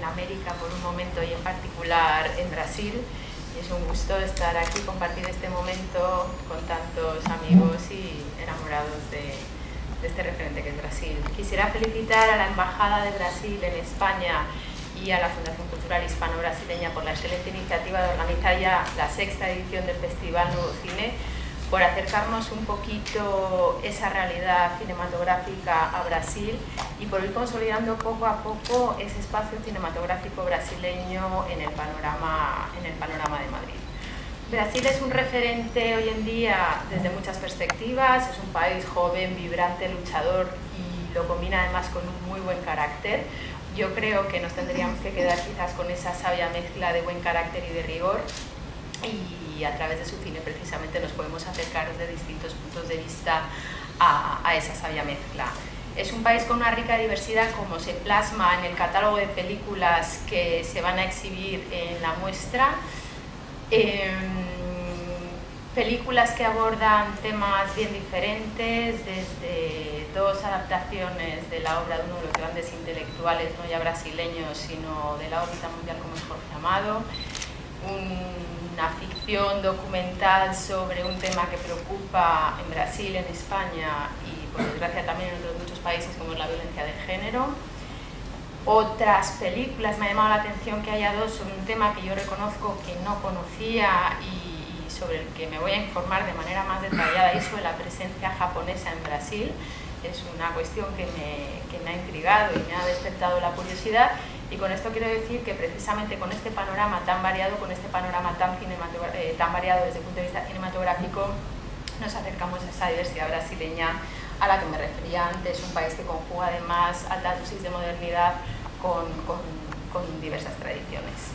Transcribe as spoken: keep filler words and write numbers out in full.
América por un momento y en particular en Brasil. Y es un gusto estar aquí, compartir este momento con tantos amigos y enamorados de, de este referente que es Brasil. Quisiera felicitar a la Embajada de Brasil en España y a la Fundación Cultural Hispano-Brasileña por la excelente iniciativa de organizar ya la sexta edición del Festival Nuevo Cine, por acercarnos un poquito esa realidad cinematográfica a Brasil y por ir consolidando poco a poco ese espacio cinematográfico brasileño en el panorama, en el panorama de Madrid. Brasil es un referente hoy en día desde muchas perspectivas, es un país joven, vibrante, luchador y lo combina además con un muy buen carácter. Yo creo que nos tendríamos que quedar quizás con esa sabia mezcla de buen carácter y de rigor, y a través de su cine precisamente nos podemos acercar desde distintos puntos de vista a, a esa sabia mezcla. Es un país con una rica diversidad, como se plasma en el catálogo de películas que se van a exhibir en la muestra. Eh, películas que abordan temas bien diferentes, desde dos adaptaciones de la obra de uno de los grandes intelectuales, no ya brasileños, sino de la órbita mundial como es Jorge Amado, una ficción documental sobre un tema que preocupa en Brasil, en España y por desgracia también en otros muchos países, como es la violencia de género. Otras películas, me ha llamado la atención que haya dos sobre un tema que yo reconozco que no conocía y sobre el que me voy a informar de manera más detallada, y sobre la presencia japonesa en Brasil. Es una cuestión que me, que me ha intrigado y me ha despertado la curiosidad, y con esto quiero decir que precisamente con este panorama tan variado, con este panorama tan, eh, tan variado desde el punto de vista cinematográfico, nos acercamos a esa diversidad brasileña a la que me refería antes, un país que conjuga además alta dosis de modernidad con, con, con diversas tradiciones.